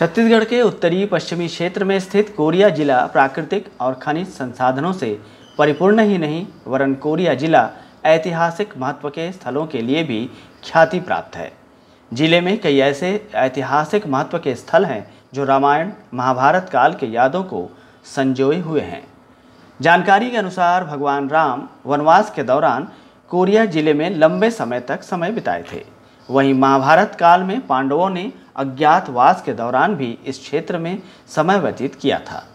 छत्तीसगढ़ के उत्तरी पश्चिमी क्षेत्र में स्थित कोरिया जिला प्राकृतिक और खनिज संसाधनों से परिपूर्ण ही नहीं वरन कोरिया जिला ऐतिहासिक महत्व के स्थलों के लिए भी ख्याति प्राप्त है। जिले में कई ऐसे ऐतिहासिक महत्व के स्थल हैं जो रामायण महाभारत काल के यादों को संजोए हुए हैं। जानकारी के अनुसार भगवान राम वनवास के दौरान कोरिया जिले में लंबे समय तक समय बिताए थे। वहीं महाभारत काल में पांडवों ने अज्ञातवास के दौरान भी इस क्षेत्र में समय व्यतीत किया था।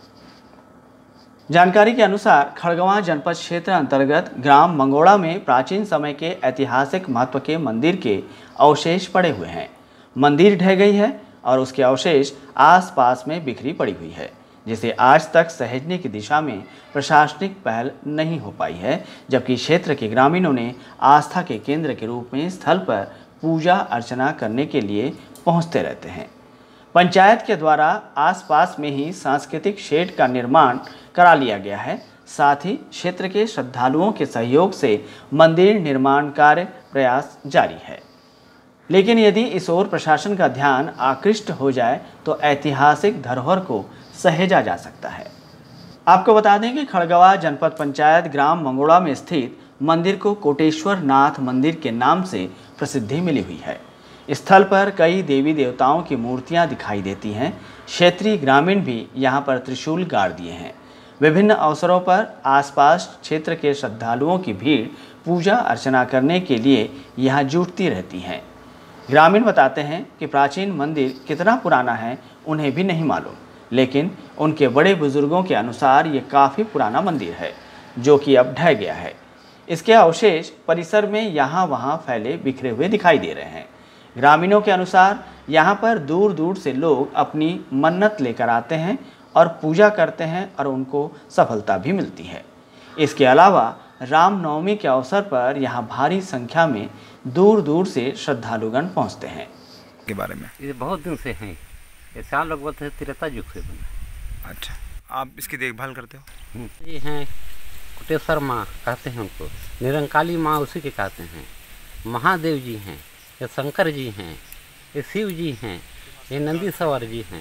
जानकारी के अनुसार खड़गवां जनपद क्षेत्र अंतर्गत ग्राम मंगोड़ा में प्राचीन समय के ऐतिहासिक महत्व के मंदिर के अवशेष पड़े हुए हैं। मंदिर ढह गई है और उसके अवशेष आसपास में बिखरी पड़ी हुई है, जिसे आज तक सहेजने की दिशा में प्रशासनिक पहल नहीं हो पाई है, जबकि क्षेत्र के ग्रामीणों ने आस्था के केंद्र के रूप में स्थल पर पूजा अर्चना करने के लिए पहुंचते रहते हैं। पंचायत के द्वारा आसपास में ही सांस्कृतिक शेड का निर्माण करा लिया गया है। साथ ही क्षेत्र के श्रद्धालुओं के सहयोग से मंदिर निर्माण कार्य प्रयास जारी है, लेकिन यदि इस ओर प्रशासन का ध्यान आकृष्ट हो जाए तो ऐतिहासिक धरोहर को सहेजा जा सकता है। आपको बता दें कि खड़गवां जनपद पंचायत ग्राम मंगोड़ा में स्थित मंदिर को कोटेश्वर नाथ मंदिर के नाम से प्रसिद्धि मिली हुई है। स्थल पर कई देवी देवताओं की मूर्तियां दिखाई देती हैं। क्षेत्रीय ग्रामीण भी यहां पर त्रिशूल गाड़ दिए हैं। विभिन्न अवसरों पर आसपास क्षेत्र के श्रद्धालुओं की भीड़ पूजा अर्चना करने के लिए यहां जुटती रहती हैं। ग्रामीण बताते हैं कि प्राचीन मंदिर कितना पुराना है उन्हें भी नहीं मालूम, लेकिन उनके बड़े बुजुर्गों के अनुसार ये काफ़ी पुराना मंदिर है जो कि अब ढह गया है। इसके अवशेष परिसर में यहाँ वहाँ फैले बिखरे हुए दिखाई दे रहे हैं। ग्रामीणों के अनुसार यहाँ पर दूर दूर से लोग अपनी मन्नत लेकर आते हैं और पूजा करते हैं और उनको सफलता भी मिलती है। इसके अलावा रामनवमी के अवसर पर यहाँ भारी संख्या में दूर दूर से श्रद्धालुगण पहुँचते हैं। के बारे में ये बहुत दिन से हैं, ये साल लगभग है त्रेता युग से बना। अच्छा, आप इसकी देखभाल करते हो? ये हैं कोटेश्वर माँ कहते हैं उनको, निरंकाली माँ उसी के कहते हैं। महादेव जी हैं, ये शंकर जी हैं, ये शिव जी हैं, ये नंदी सवार जी हैं,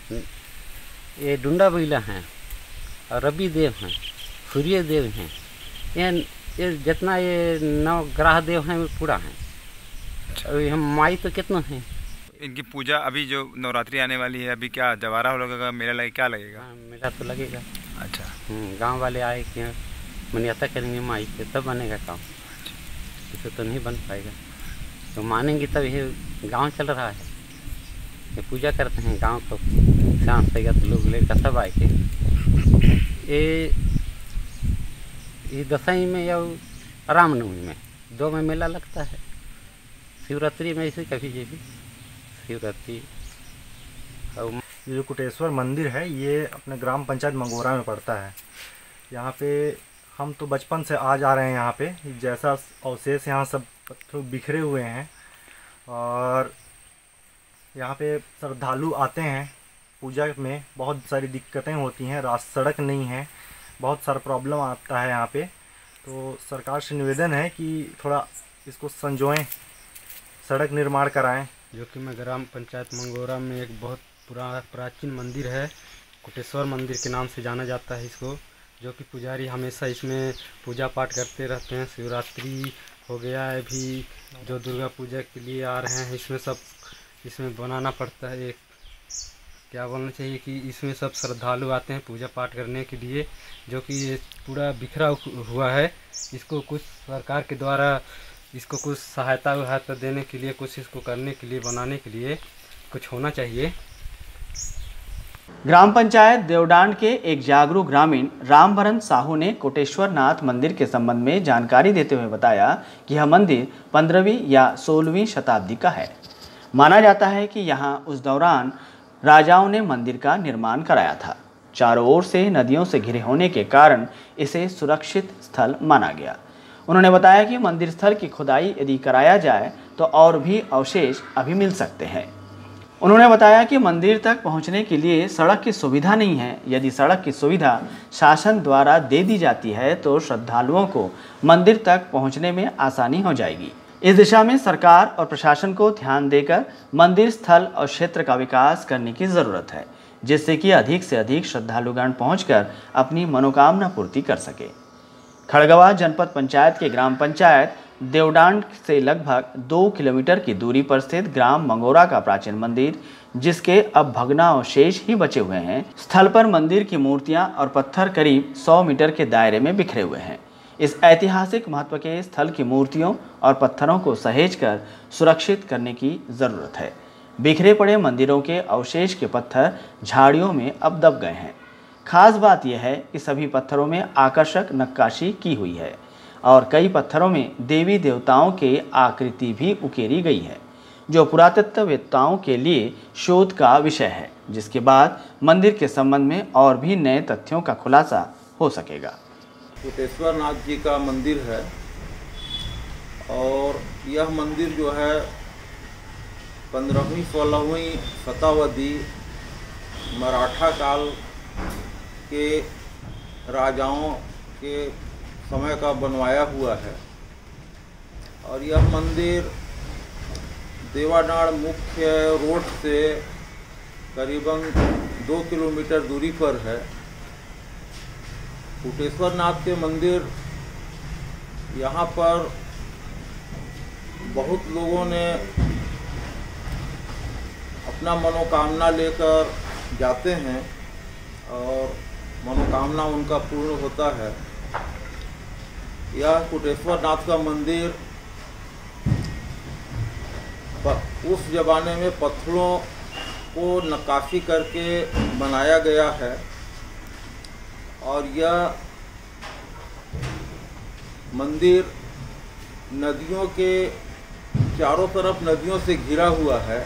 ये डुंडा बैला हैं और रवि देव हैं, सूर्य देव हैं। ये जितना ये नौ ग्रह देव हैं वो पूरा हैं। अभी हम माई तो कितना हैं। इनकी पूजा अभी जो नवरात्रि आने वाली है, अभी क्या जवारा लगेगा, मेला लगेगा, क्या लगेगा? मेला तो लगेगा। अच्छा, गांव वाले आए कि मान्यता करेंगे माई के तब बनेगा काम। इसे तो नहीं बन पाएगा, तो मानेंगे तब ये गांव चल रहा है। ये पूजा करते हैं गांव को, शाम से तो लोग लेकर सब आए के ये दसवीं में या रामनवमी में दो में मेला लगता है। शिवरात्रि में इसे कभी ये भी शिवरात्रि। जो कोटेश्वर मंदिर है ये अपने ग्राम पंचायत मंगोरा में पड़ता है। यहाँ पे हम तो बचपन से आ जा रहे हैं। यहाँ पे जैसा अवशेष यहाँ सब पत्थर बिखरे हुए हैं और यहाँ पे श्रद्धालु आते हैं पूजा में। बहुत सारी दिक्कतें होती हैं, सड़क नहीं है, बहुत सारा प्रॉब्लम आता है यहाँ पे। तो सरकार से निवेदन है कि थोड़ा इसको संजोएं, सड़क निर्माण कराएं। जो कि मैं ग्राम पंचायत मंगोरा में एक बहुत प्राचीन मंदिर है, कोटेश्वर मंदिर के नाम से जाना जाता है इसको, जो कि पुजारी हमेशा इसमें पूजा पाठ करते रहते हैं। शिवरात्रि हो गया है, अभी जो दुर्गा पूजा के लिए आ रहे हैं इसमें बनाना पड़ता है। एक क्या बोलना चाहिए कि इसमें सब श्रद्धालु आते हैं पूजा पाठ करने के लिए, जो कि ये पूरा बिखरा हुआ है। इसको कुछ सरकार के द्वारा इसको कुछ सहायता देने के लिए, कुछ इसको करने के लिए, बनाने के लिए कुछ होना चाहिए। ग्राम पंचायत देवडांड के एक जागरूक ग्रामीण रामभरन साहू ने कोटेश्वर नाथ मंदिर के संबंध में जानकारी देते हुए बताया कि यह मंदिर 15वीं या 16वीं शताब्दी का है। माना जाता है कि यहाँ उस दौरान राजाओं ने मंदिर का निर्माण कराया था। चारों ओर से नदियों से घिरे होने के कारण इसे सुरक्षित स्थल माना गया। उन्होंने बताया कि मंदिर स्थल की खुदाई यदि कराया जाए तो और भी अवशेष अभी मिल सकते हैं। उन्होंने बताया कि मंदिर तक पहुंचने के लिए सड़क की सुविधा नहीं है। यदि सड़क की सुविधा शासन द्वारा दे दी जाती है तो श्रद्धालुओं को मंदिर तक पहुंचने में आसानी हो जाएगी। इस दिशा में सरकार और प्रशासन को ध्यान देकर मंदिर स्थल और क्षेत्र का विकास करने की जरूरत है, जिससे कि अधिक से अधिक श्रद्धालुगण पहुंचकर अपनी मनोकामना पूर्ति कर सके। खड़गवा जनपद पंचायत के ग्राम पंचायत देवडांड से लगभग 2 किलोमीटर की दूरी पर स्थित ग्राम मंगोरा का प्राचीन मंदिर, जिसके अब भग्नावशेष ही बचे हुए हैं, स्थल पर मंदिर की मूर्तियां और पत्थर करीब 100 मीटर के दायरे में बिखरे हुए हैं। इस ऐतिहासिक महत्व के स्थल की मूर्तियों और पत्थरों को सहेजकर सुरक्षित करने की जरूरत है। बिखरे पड़े मंदिरों के अवशेष के पत्थर झाड़ियों में अब दब गए हैं। खास बात यह है कि सभी पत्थरों में आकर्षक नक्काशी की हुई है और कई पत्थरों में देवी देवताओं के आकृति भी उकेरी गई है, जो पुरातत्ववेत्ताओं के लिए शोध का विषय है, जिसके बाद मंदिर के संबंध में और भी नए तथ्यों का खुलासा हो सकेगा। कुटेश्वर नाथ जी का मंदिर है और यह मंदिर जो है 15वीं-16वीं शताब्दी मराठा काल के राजाओं के समय का बनवाया हुआ है और यह मंदिर देवाडांड मुख्य रोड से करीबन 2 किलोमीटर दूरी पर है। कुटेश्वर नाथ के मंदिर यहाँ पर बहुत लोगों ने अपना मनोकामना लेकर जाते हैं और मनोकामना उनका पूर्ण होता है। यह कुटेश्वर नाथ का मंदिर उस ज़माने में पत्थरों को नक्काशी करके बनाया गया है और यह मंदिर नदियों के चारों तरफ नदियों से घिरा हुआ है।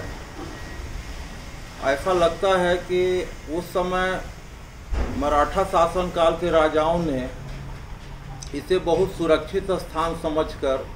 ऐसा लगता है कि उस समय मराठा शासन काल के राजाओं ने इसे बहुत सुरक्षित स्थान समझकर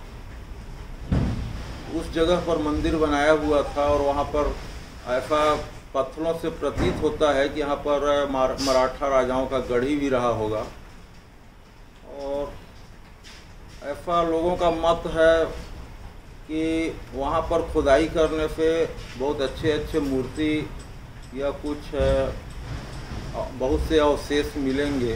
उस जगह पर मंदिर बनाया हुआ था और वहाँ पर ऐसा पत्थरों से प्रतीत होता है कि यहाँ पर मराठा राजाओं का गढ़ी भी रहा होगा और ऐसा लोगों का मत है कि वहाँ पर खुदाई करने से बहुत अच्छे मूर्ति या कुछ बहुत से अवशेष मिलेंगे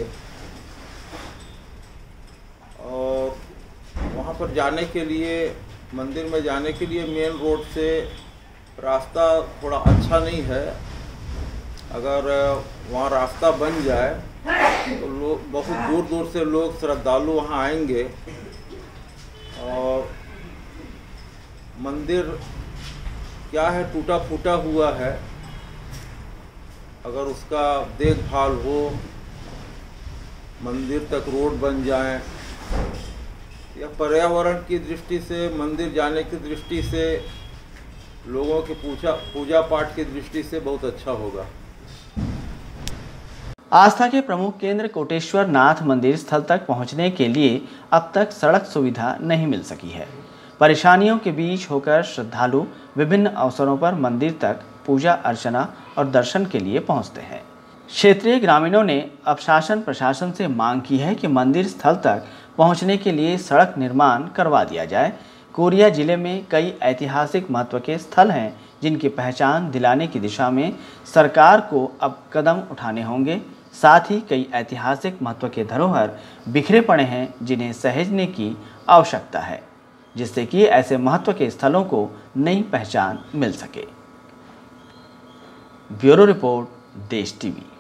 और वहाँ पर जाने के लिए मंदिर में जाने के लिए मेन रोड से रास्ता थोड़ा अच्छा नहीं है। अगर वहाँ रास्ता बन जाए तो लोग बहुत दूर दूर से लोग श्रद्धालु वहाँ आएंगे और मंदिर क्या है टूटा फूटा हुआ है, अगर उसका देखभाल हो, मंदिर तक रोड बन जाए या पर्यावरण की दृष्टि से, मंदिर जाने की दृष्टि से, लोगों की पूजा पाठ की दृष्टि से बहुत अच्छा होगा। आस्था के प्रमुख केंद्र कोटेश्वर नाथ मंदिर स्थल तक पहुंचने के लिए अब तक सड़क सुविधा नहीं मिल सकी है। परेशानियों के बीच होकर श्रद्धालु विभिन्न अवसरों पर मंदिर तक पूजा अर्चना और दर्शन के लिए पहुंचते हैं। क्षेत्रीय ग्रामीणों ने अब शासन प्रशासन से मांग की है कि मंदिर स्थल तक पहुंचने के लिए सड़क निर्माण करवा दिया जाए। कोरिया जिले में कई ऐतिहासिक महत्व के स्थल हैं जिनकी पहचान दिलाने की दिशा में सरकार को अब कदम उठाने होंगे। साथ ही कई ऐतिहासिक महत्व के धरोहर बिखरे पड़े हैं जिन्हें सहेजने की आवश्यकता है, जिससे कि ऐसे महत्व के स्थलों को नई पहचान मिल सके। Bureau report, Desh TV.